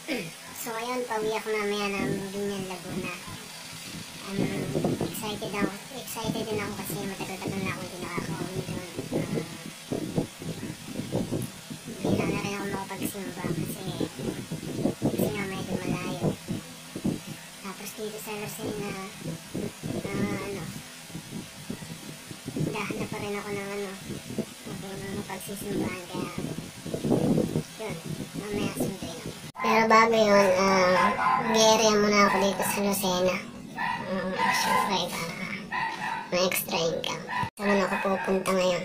So ayun, pauwi ako mamaya ng Binyan, Laguna. Excited din ako kasi matagal-tagal na ako hindi nakaka-uwi doon. Bigla na rin ako makapagsimba kasi nga medyo malayo. Tapos dito sa Lucena, dahan na pa rin ako ng pagsisimbahan, kaya yun, mamaya sunduin ako. Pero bago yun, mag-area muna ako dito sa Lucena. Siyempre, may extra income. Saan ako pupunta ngayon?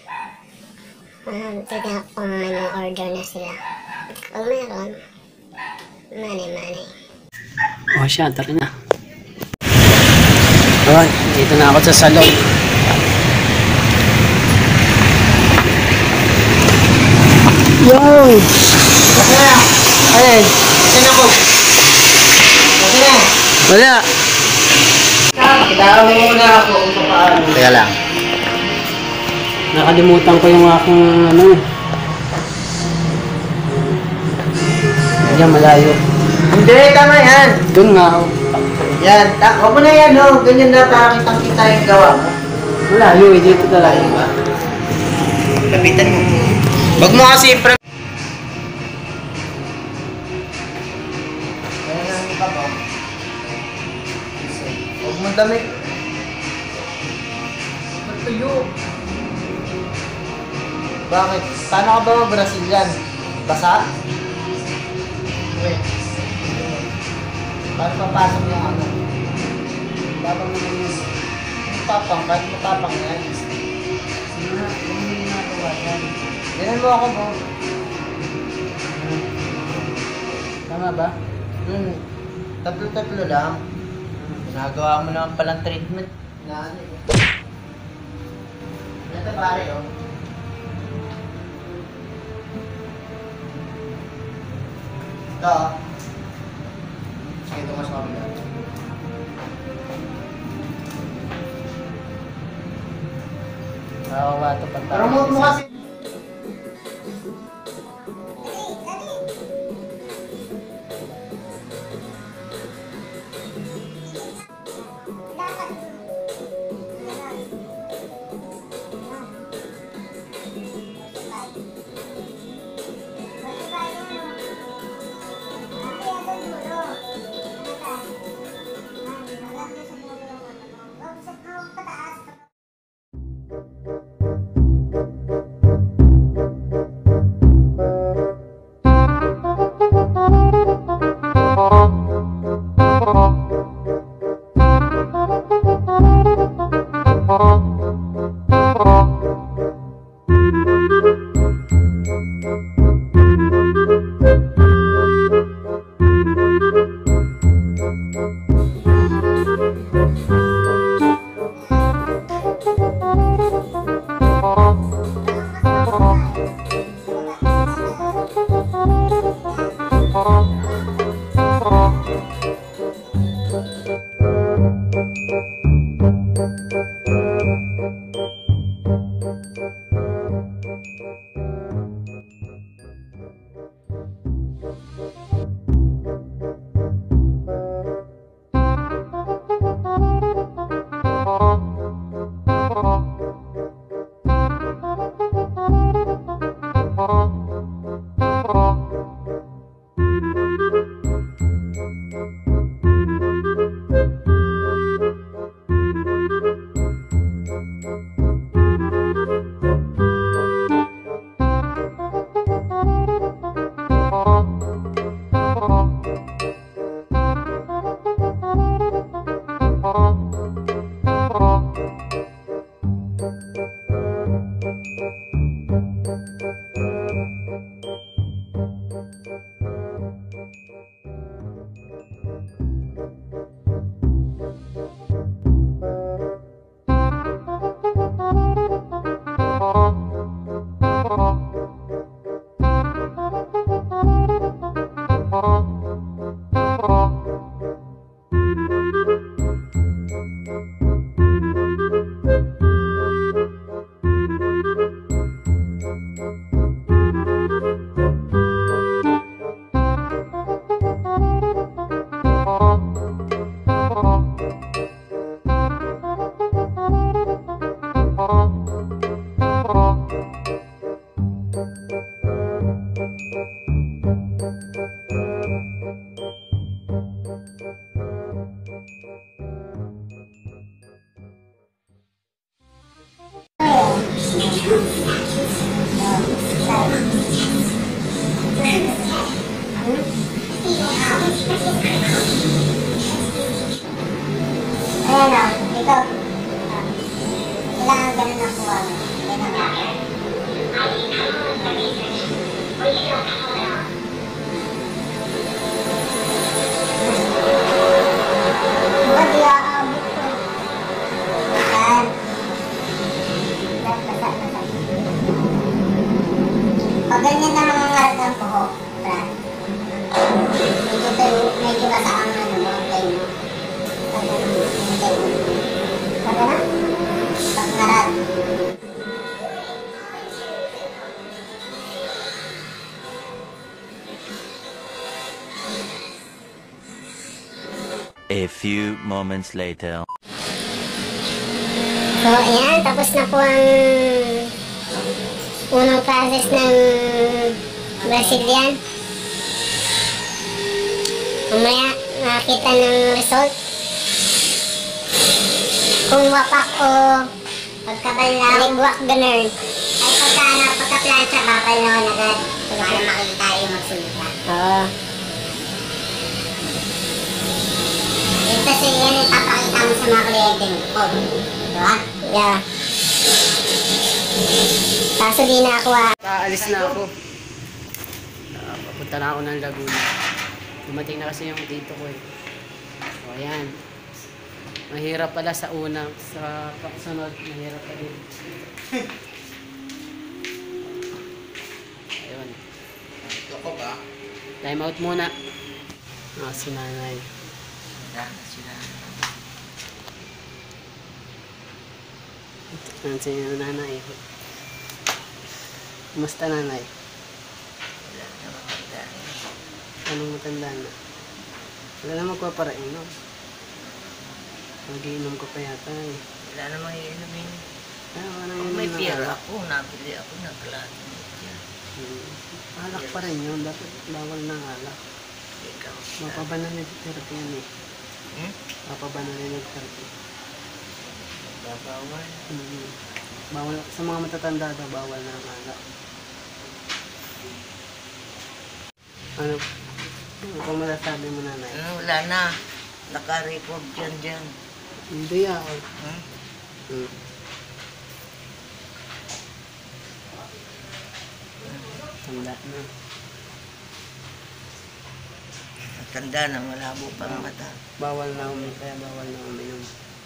Titignan ko kung may mga order na sila. Kung meron, money. Oh siya, tara na. Okay, dito na ako sa salon. Yo! Ayun. Saan ako? Wala. Kailangan mo muna ako kung paano. Kaya lang. Nakalimutan ko yung aking Diyan malayo. Hindi, tama yan. Doon nga. Yan, huwag mo na yan, no? Ganyan na para kitang-kita yung gawa mo. Malayo eh, dito talaga. Lapitan mo. Huwag mo kasi huwag mo damit. Matuyo. Bakit? Paano ka ba Brazilian? Basa? Wait. Paano papasok yung ano? Tapang mo yun. Tapang, kahit matapang yan. Sige na, hindi mo ginagawa yan. Ganyan mo ako mo. Tama ba? Tatlo-tatlo lang. Ginagawa mo naman palang treatment. Na ano eh. Ito pare oh. Ito. Sige, ito mas mabila. Nakawa ito pag Pero mo kasi. Ito. Kailangan ganun na po. Ganun. Ba't di aabot ko? Yan. Basa. Pag ganyan na mangangarat ang buhok, Brad. Medyo basa ang ano mo, play mo. Pag na? Pag ngarat. A few moments later. So, ayan. Tapos na po ang unang process ng Brazilian. Mamaya, makakita ng result. Kung wapak o pagkabanlaw, ligwak ganun. Ay pagka-plancha, bakal naman agad. Para makikita yung magsulita. Oo. Yung kasi yan yung papakita mo sa mga kliyente mo. Oh, diba? Yeah. Kaso di na ako Aalis na ako. Papunta na ako ng Laguna. Dumating na kasi yung dito ko eh. O ayan. Mahirap pala sa unang, sa sunod, mahirap pa din. Ayun. Ako ba? Time out muna. Si nanay. Ayan si nanay. Kumusta nanay? Anong matanda na? Wala na magpaparain, no? Mag-iinom ko pa yata eh. Wala namang iinumin. Ano Kung may pera ako, nabili ako ng klase. Alak pa rin yun. Dapat bawal ng alak. Ikaw. Mapabanal yung therapy yun eh. Mapabanal yung therapy. Babawal. Bawal, sa mga matatanda daw, bawal na ang alak. Ano kung masasabi mo nanay? Wala na. Naka-record dyan. Hindi ako. Tanda na. Tanda na, malabo pang mata. Bawal na uminom, kaya bawal na uminom.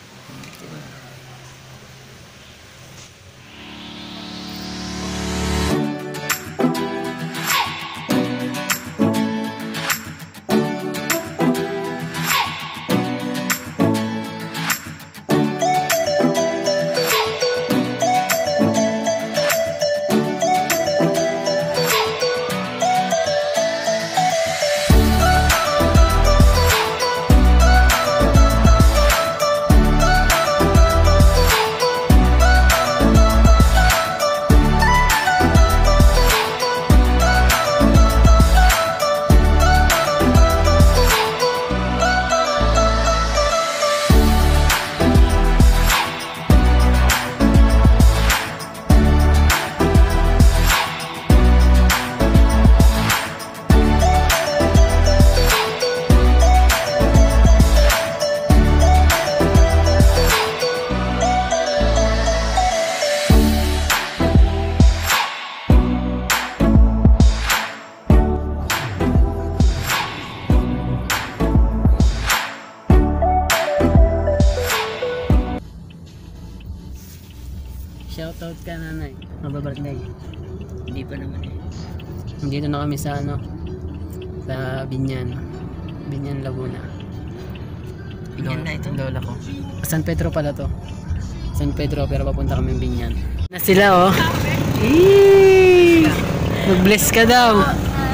Shoutout ka nanay. Mababirthday. Hindi pa naman eh. Dito na kami sa ano, sa Binyan. Binyan, Laguna. Binyan na ito? Lola ko. San Pedro pala to. San Pedro pero papunta kami Binyan. Na sila oh. Eee! Mag-bless ka daw.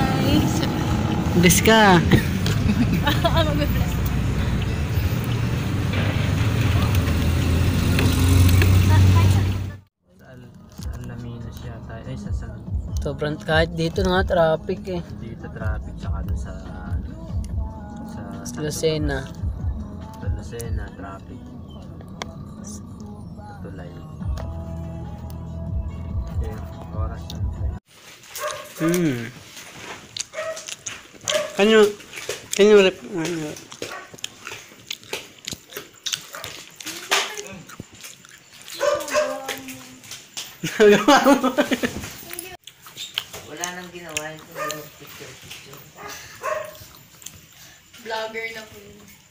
Bless ka. Alaminos yata. Ay, sa Sobrang kahit dito na nga traffic eh. dito traffic saka doon sa Lucena. Lucena traffic. Tulay. Okay, oras na. Can you Nagawa mo. Wala nang ginawa yung picture. Vlogger na po yun.